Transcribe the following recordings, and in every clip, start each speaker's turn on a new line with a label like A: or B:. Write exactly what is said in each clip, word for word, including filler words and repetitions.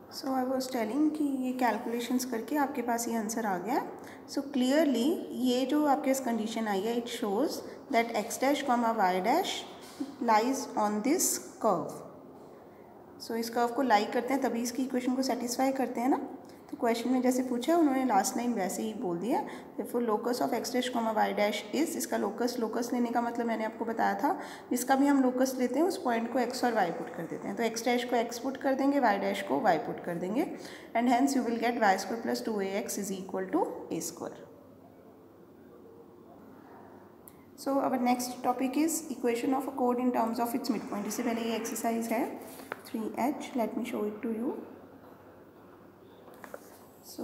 A: So I was telling कि ये calculations करके आपके पास ये आंसर आ गया। सो क्लियरली ये जो आपके पास कंडीशन आई है, it shows that X dash comma Y dash lies on this curve. So इस कर्व को लाई करते हैं तभी इसकी इक्वेशन को सेटिस्फाई करते हैं ना। तो क्वेश्चन में जैसे पूछा उन्होंने लास्ट लाइन वैसे ही बोल दिया। Therefore locus of X dash comma Y dash is, इसका लोकस लोकस लेने का मतलब मैंने आपको बताया था, जिसका भी हम लोकस लेते हैं उस पॉइंट को एक्स और वाई पुट कर देते हैं। तो एक्स डैश को एक्स पुट कर देंगे, वाई डैश को वाई पुट कर देंगे, and hence you will get Y square plus two A X is equal to A square. So our next topic is equation of a कोड in terms of its mid point. इससे पहले ये exercise है three H, let me show it to you. So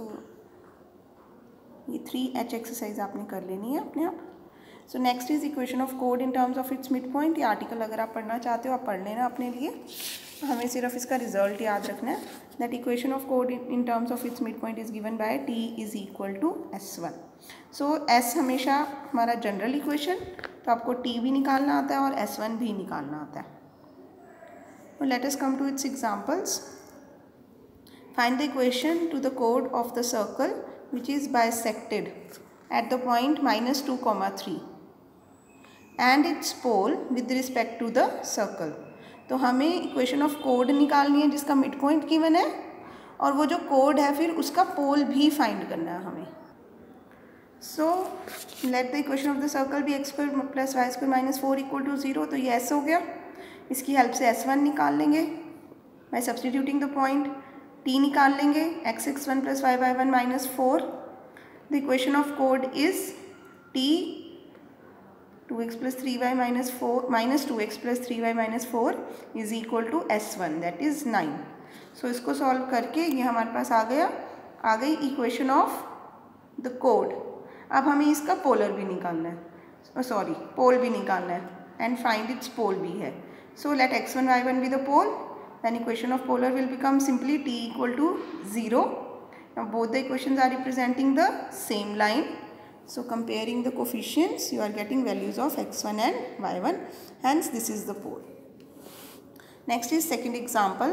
A: ये three H exercise आपने कर लेनी है अपने आप। So next is equation of कोड in terms of its mid point. ये आर्टिकल अगर आप पढ़ना चाहते हो आप पढ़ लेना अपने लिए, हमें सिर्फ इसका रिजल्ट याद रखना है। दैट इक्वेशन ऑफ कोड in terms of its mid point is given by T is equal to S one. So S हमेशा हमारा जनरल इक्वेशन, तो आपको टी भी निकालना आता है और एस वन भी निकालना आता है। Let us come to its examples. Find the equation to the chord of the circle which is bisected at the point minus two comma three and its pole with respect to the circle। तो हमें equation of code निकालनी है जिसका mid point given है, और वो जो code है फिर उसका पोल भी फाइंड करना है हमें। So let the equation of the circle be x square plus y square minus four equal to zero. तो ये एस हो गया, इसकी हेल्प से एस वन निकाल लेंगे by substituting the point. T निकाल लेंगे, x x one plus y y one minus four. The equation of कोड is T two x plus three y minus four minus two x plus three y minus four is equal to S one, that is nine. So इसको solve करके ये हमारे पास आ गया आ गई equation of the code. अब हमें इसका polar भी निकालना है, सॉरी पोल भी निकालना है, एंड फाइंड इट्स पोल भी है। So let x one y one be the pole, then equation of polar will become simply t equal to zero. Now both the equations are representing the same line, so comparing the coefficients you are getting values of x one and y one, hence this is the pole. Next is second example.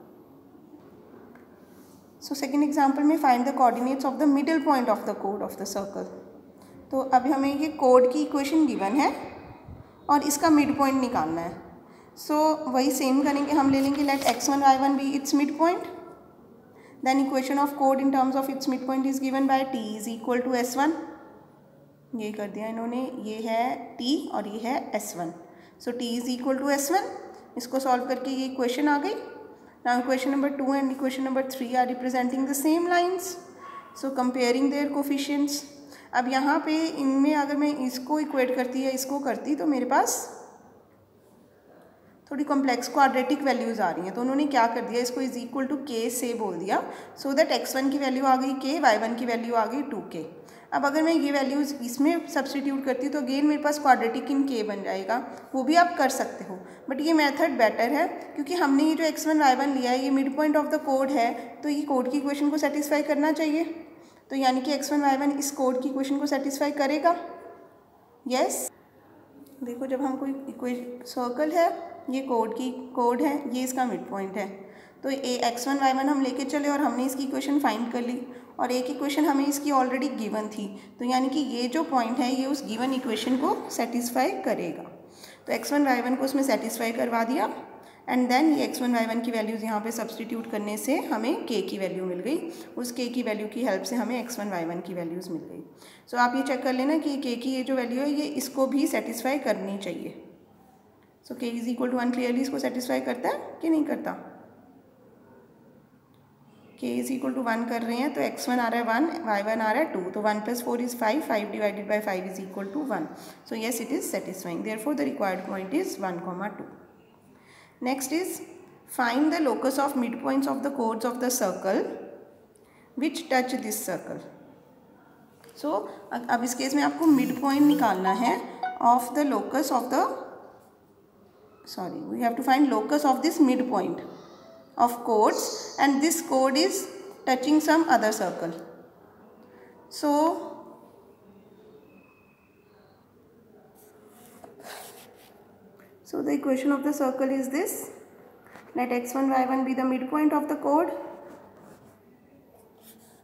A: So second example में find the coordinates of the middle point of the chord of the circle. तो अब हमें ये code की equation given है और इसका mid point निकालना है। सो so, वही सेम करेंगे, हम ले लेंगे let x one y one be its mid point, then equation of कोड in terms of its mid point is given by T is equal to S one. ये कर दिया इन्होंने, ये है टी और ये है S one. So T is equal to S one, इसको सॉल्व करके ये इक्वेशन आ गई। Now equation number two and equation number three are representing the same lines, so comparing their coefficients. अब यहाँ पे इनमें अगर मैं इसको इक्वेट करती या इसको करती तो मेरे पास थोड़ी कॉम्प्लेक्स क्वाड्रेटिक वैल्यूज़ आ रही हैं। तो उन्होंने क्या कर दिया, इसको इज इक्वल टू के से बोल दिया, सो दैट एक्स वन की वैल्यू आ गई के, वाई वन की वैल्यू आ गई टू के। अब अगर मैं ये वैल्यूज़ इसमें सब्सटीट्यूट करती हूँ तो अगेन मेरे पास क्वाड्रेटिक इन के बन जाएगा। वो भी आप कर सकते हो, बट ये मेथड बेटर है क्योंकि हमने ये जो एक्स वन वाई वन लिया है ये मिड पॉइंट ऑफ द कोड है, तो ये कोड की इक्वेशन को सेटिस्फाई करना चाहिए। तो यानी कि एक्स वन वाई वन इस कोड की इक्वेशन को सेटिस्फाई करेगा। Yes yes. देखो जब हम कोई इक्वेशन सर्कल है, ये कोड की कोड है, ये इसका मिड पॉइंट है, तो ए एक्स वन वाई वन हम लेके चले और हमने इसकी इक्वेशन फाइंड कर ली और एक इक्वेशन हमें इसकी ऑलरेडी गिवन थी, तो यानी कि ये जो पॉइंट है ये उस गिवन इक्वेशन को सेटिस्फाई करेगा। तो एक्स वन वाई वन को उसमें सेटिस्फाई करवा दिया, एंड देन ये एक्स वन वाई वन की वैल्यूज़ यहाँ पे सब्सटीट्यूट करने से हमें के की वैल्यू मिल गई। उस के की वैल्यू की हेल्प से हमें एक्स वन वाई वन की वैल्यूज़ मिल गई। सो so, आप ये चेक कर लेना कि के की ये जो वैल्यू है ये इसको भी सेटिस्फाई करनी चाहिए। So k is equal to one clearly इसको सेटिस्फाई करता है कि नहीं करता? के इज इक्वल टू वन कर रहे हैं तो एक्स वन आ रहा है वन, वाई वन आ रहा है टू, तो one plus four is five, five divided by five is equal to one. So yes it is satisfying, therefore the required point is one comma two. Next is find the locus of mid points of the chords of the circle which touch this circle. So अब इस case में आपको mid point निकालना है of the locus of the sorry we have to find locus of this midpoint of chords, and this chord is touching some other circle. So so the equation of the circle is this, let x one y one be the midpoint of the chord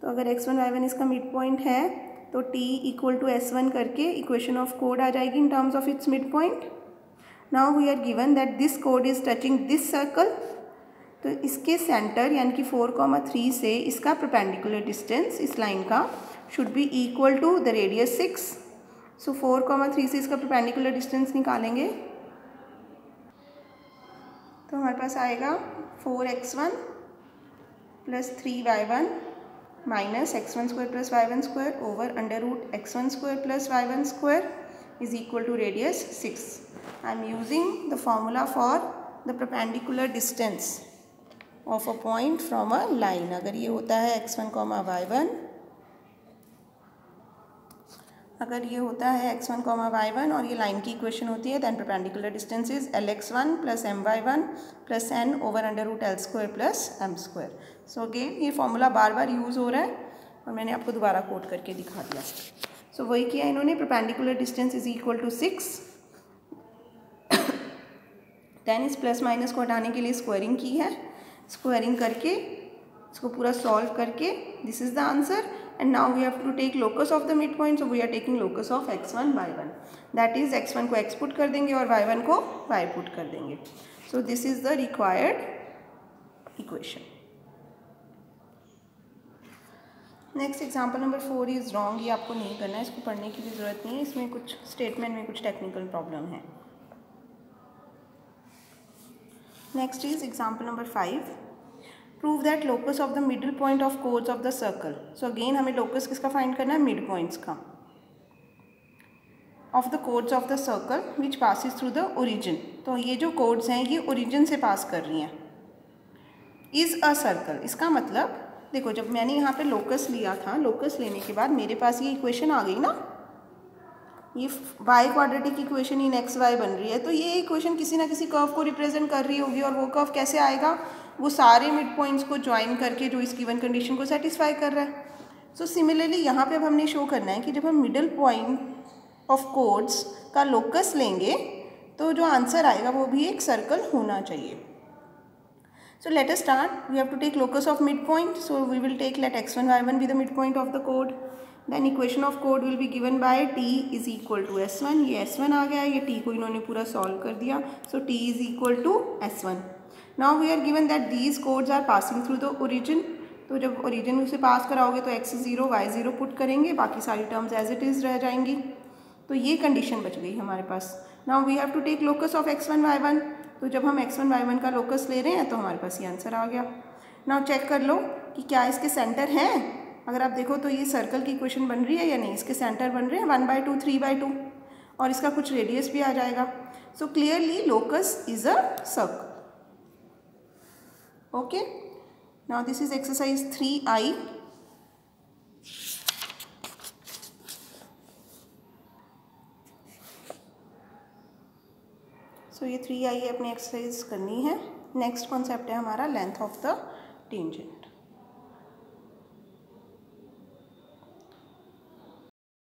A: तो अगर x one y one इसका mid point है तो t equal to S one करके equation of कोड आ जाएगी in terms of its mid point. Now we are given that this कोड इज टचिंग दिस सर्कल, तो इसके सेंटर यानी कि फोर कॉमा थ्री से इसका परपेंडिकुलर डिस्टेंस इस लाइन का should be equal to the radius six. So four comma three से इसका परपेंडिकुलर डिस्टेंस निकालेंगे तो हमारे पास आएगा four x one plus three y one minus x one square plus y one square over under root x one square plus y one square is equal to radius six. I am using the formula for the perpendicular distance of a point from a line. अगर ये होता है x one comma y one, अगर ये होता है x one comma y one और ये लाइन की इक्वेशन होती है then perpendicular distance is l x one plus m y one plus n over under root l square plus m square. So again ये फॉर्मूला बार बार use हो रहा है और मैंने आपको दोबारा कोट करके दिखा दिया। सो so, वही किया इन्होंने, perpendicular distance is equal to six, then इस प्लस माइनस को हटाने के लिए स्क्वायरिंग की है, स्क्वायरिंग करके इसको पूरा सॉल्व करके this is the answer. and now we have to take locus of the midpoint, so we are taking locus of x one y one, that is x one को x put कर देंगे और y one को y put कर देंगे। so this is the required equation। Next example number four is wrong, ये आपको नहीं करना है, इसको पढ़ने की भी ज़रूरत नहीं है, इसमें कुछ स्टेटमेंट में कुछ टेक्निकल प्रॉब्लम है। Next is example number five, prove that locus of the middle point of chords of the circle. So again हमें लोकस किसका फाइंड करना है, मिड पॉइंट्स का, of the chords of the circle which passes through the origin. तो ये जो codes हैं ये ओरिजिन से पास कर रही हैं, इज़ अ सर्कल। इसका मतलब देखो जब मैंने यहाँ पे लोकस लिया था, लोकस लेने के बाद मेरे पास ये इक्वेशन आ गई ना, ये y quadratic equation in x y बन रही है, तो ये इक्वेशन किसी ना किसी कर्व को रिप्रेजेंट कर रही होगी और वो कर्व कैसे आएगा, वो सारे मिड पॉइंट्स को ज्वाइन करके जो इस गिवन कंडीशन को सेटिस्फाई कर रहा है। सो सिमिलरली यहाँ पे अब हमने शो करना है कि जब हम मिडिल पॉइंट ऑफ कोड्स का लोकस लेंगे तो जो आंसर आएगा वो भी एक सर्कल होना चाहिए। So let us start, we have to take locus of mid point, so we will take late x one y one be the mid point of the code, then equation of code will be given by T is equal to S one. ये S one आ गया, ये T को इन्होंने पूरा solve कर दिया, सो T is equal to S one. Now we are given that these chords are passing through the origin, तो जब ओरिजिन उसे पास कराओगे तो x zero y zero put करेंगे, बाकी सारी टर्म्स एज इट इज़ रह जाएंगी, तो ये कंडीशन बच गई हमारे पास। Now we have to take locus of x one y one, तो जब हम एक्स वन वाई वन का लोकस ले रहे हैं तो हमारे पास ये आंसर आ गया। नाउ चेक कर लो कि क्या इसके सेंटर हैं, अगर आप देखो तो ये सर्कल की इक्वेशन बन रही है या नहीं, इसके सेंटर बन रहे हैं one by two three by two और इसका कुछ रेडियस भी आ जाएगा। So clearly locus is a circle. Okay, now this is exercise three i. सो ये थ्री आई अपनी एक्सरसाइज करनी है। नेक्स्ट कॉन्सेप्ट है हमारा लेंथ ऑफ द टेंजेंट।